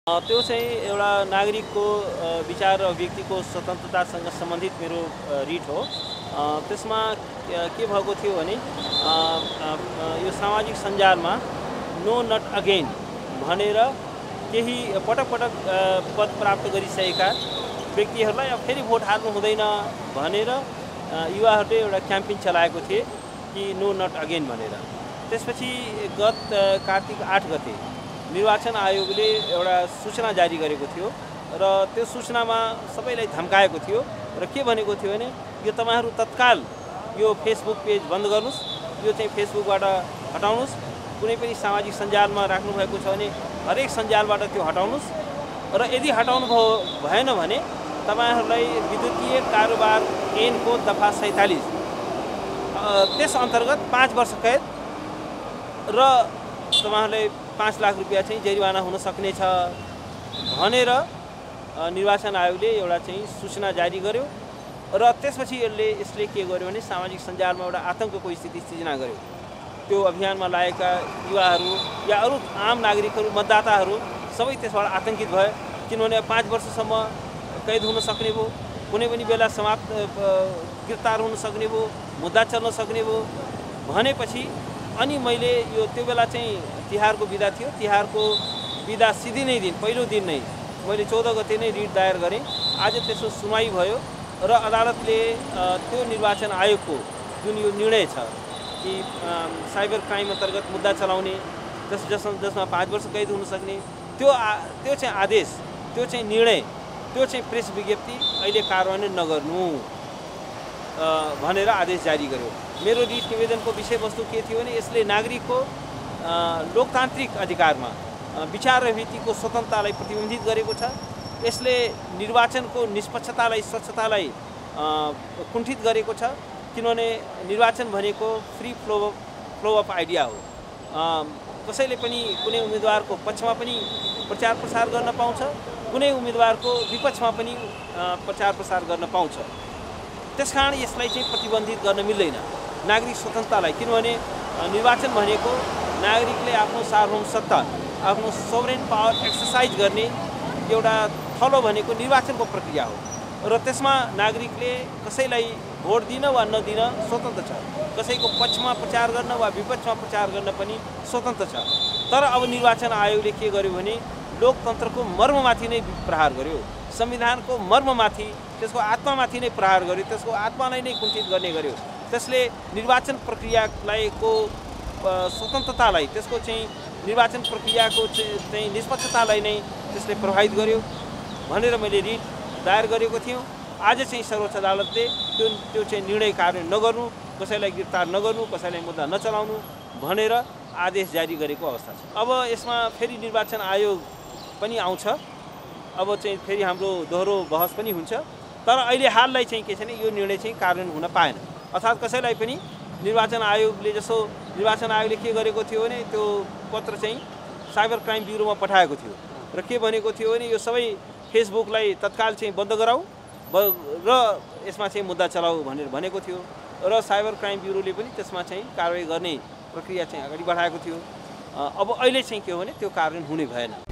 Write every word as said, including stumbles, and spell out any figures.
त्यो चाहिँ एउटा नागरिकको विचार र व्यक्तिको स्वतन्त्रतासँग सम्बन्धित मेरो रिट हो। त्यसमा के भएको थियो भने यो सामाजिक सञ्जालमा नो नट अगेन भनेर केही पटक पटक पद प्राप्त गरिसकेका व्यक्तिहरूलाई अब फेरि भोट हाल्नु हुँदैन भनेर युवाहरूले एउटा क्याम्पेन चलाएको थिए कि नो नट अगेन भनेर। त्यसपछि गत कार्तिक आठ गते निर्वाचन आयोगले एउटा सूचना जारी गरेको थियो र त्यो सूचनामा सबैलाई धम्काएको थियो र के भनेको थियो भने यो तपाईहरु तत्काल यो फेसबुक पेज बन्द गर्नुस्, यो चाहिँ फेसबुकबाट हटाउनुस्, कुनै पनि सामाजिक सञ्जालमा राख्नु भएको छ भने हरेक सञ्जालबाट त्यो हटाउनुस् र यदि हटाउनु भएन भने तपाईहरुलाई विद्युतीय कारोबार ऐनको दफा सैंतालीस त्यस अन्तर्गत पाँच वर्ष कैद र तपाईहरुलाई पाँच लाख रुपैयाँ चाहिँ जरिवाना हुन सक्ने छ भनेर निर्वाचन आयोगले एउटा चाहिँ सूचना जारी गर्यो र त्यसपछि यसले यसले के गर्यो भने सामाजिक सञ्जालमा एउटा आतंकको स्थिति सृजना गर्यो। त्यो अभियानमा लागेका युवाहरू या अरू आम नागरिकहरू मतदाताहरू सबै त्यसबाट आतंकित भए, किनभने पाँच वर्षसम्म कैद हुन सक्ने भयो, कुनै पनि बेला समाप्त गिरफ्तार हुन सक्ने भयो, मुद्दा चल्न सक्ने भयो भनेपछि अनि मैले यो त्यो बेला चाहिँ तिहारको बिदा थियो, तिहारको बिदा सिधै नै दिन पहिलो दिन नै मैले चौध गते नै रिट दायर गरेँ। आज त्यसको सुनवाई भयो र अदालतले त्यो निर्वाचन आयोगको जुन यो निर्णय छ कि साइबर क्राइम अन्तर्गत मुद्दा चलाउने जस जस जसमा पाँच वर्ष कैद हुन सक्ने त्यो त्यो चाहिँ आदेश, त्यो चाहिँ निर्णय, त्यो चाहिँ प्रेस विज्ञप्ति अहिले कार्यान्वयन नगर्नु भनेर आदेश जारी गर्यो। मेरो रिट निवेदनको विषयवस्तु के थियो भने यसले नागरिकको लोकतान्त्रिक अधिकारमा विचार र व्यक्तिको स्वतन्त्रतालाई प्रतिबन्धित गरेको छ। यसले निर्वाचनको निष्पक्षतालाई स्वच्छतालाई कुण्ठित गरेको छ, किनभने निर्वाचन भनेको free flow flow of idea हो। कसैले पनि कुनै उम्मेदवारको पक्षमा पनि प्रचार प्रसार गर्न पाउँछ, कुनै उम्मेदवारको विपक्षमा पनि प्रचार प्रसार गर्न पाउँछ। त्यसकारण यसलाई चाहिँ प्रतिबन्धित गर्न मिल्दैन नागरिक स्वतन्त्रतालाई, किनभने निर्वाचन भनेको नागरिकले आफ्नो सार्वभौम सत्ता, आफ्नो सोभरेन पावर एक्सर्साइज गर्ने एउटा थलो भनेको निर्वाचनको प्रक्रिया हो र त्यसमा नागरिकले कसैलाई भोट दिन वा नदिन स्वतन्त्र छ, कसैको पक्षमा प्रचार गर्न वा विपक्षमा प्रचार गर्न पनि स्वतन्त्र छ। तर अब निर्वाचन आयोगले के गर्यो भने लोकतन्त्रको मर्ममाथि नै प्रहार गर्यो, संविधानको मर्ममाथि, त्यसको आत्मामाथि नै प्रहार गर्यो, त्यसको आत्मालाई नै कुण्ठित गर्ने गर्यो। त्यसले निर्वाचन प्रक्रियालाई को स्वतन्त्रतालाई, त्यसको चाहिँ निर्वाचन प्रक्रियाको चाहिँ निष्पक्षतालाई नै त्यसले प्रभावित गर्यो भनेर मैले रिट दायर गरेको थिएँ। आज चाहिँ सर्वोच्च अदालतले त्यो त्यो चाहिँ निर्णय कार्य नगर्नु, कसैलाई गिरफ्तार नगर्नु, कसैलाई मुद्दा नचलाउनु भनेर आदेश जारी गरेको अवस्था छ। अब यसमा फेरि निर्वाचन आयोग पनि आउँछ, अब चाहिँ फेरि हाम्रो दोहोरो बहस पनि हुन्छ। तर अहिले हाललाई चाहिँ के छ भने यो निर्णय चाहिँ कार्यान्वयन हुन पाएन, अर्थात् कसैलाई पनि निर्वाचन आयोगले जसो निर्वाचन आयोगले के गरेको थियो भने त्यो पत्र चाहिँ साइबर क्राइम ब्युरोमा पठाएको थियो र के भनेको थियो भने यो सबै फेसबुकलाई तत्काल चाहिँ बन्द गराऊ र यसमा चाहिँ मुद्दा चलाऊ भनेर भनेको थियो र साइबर क्राइम ब्युरोले पनि त्यसमा चाहिँ कारबाही गर्ने प्रक्रिया चाहिँ अगाडि बढाएको थियो। अब अहिले चाहिँ के हो भने त्यो कार्यान्वयन हुने भएन।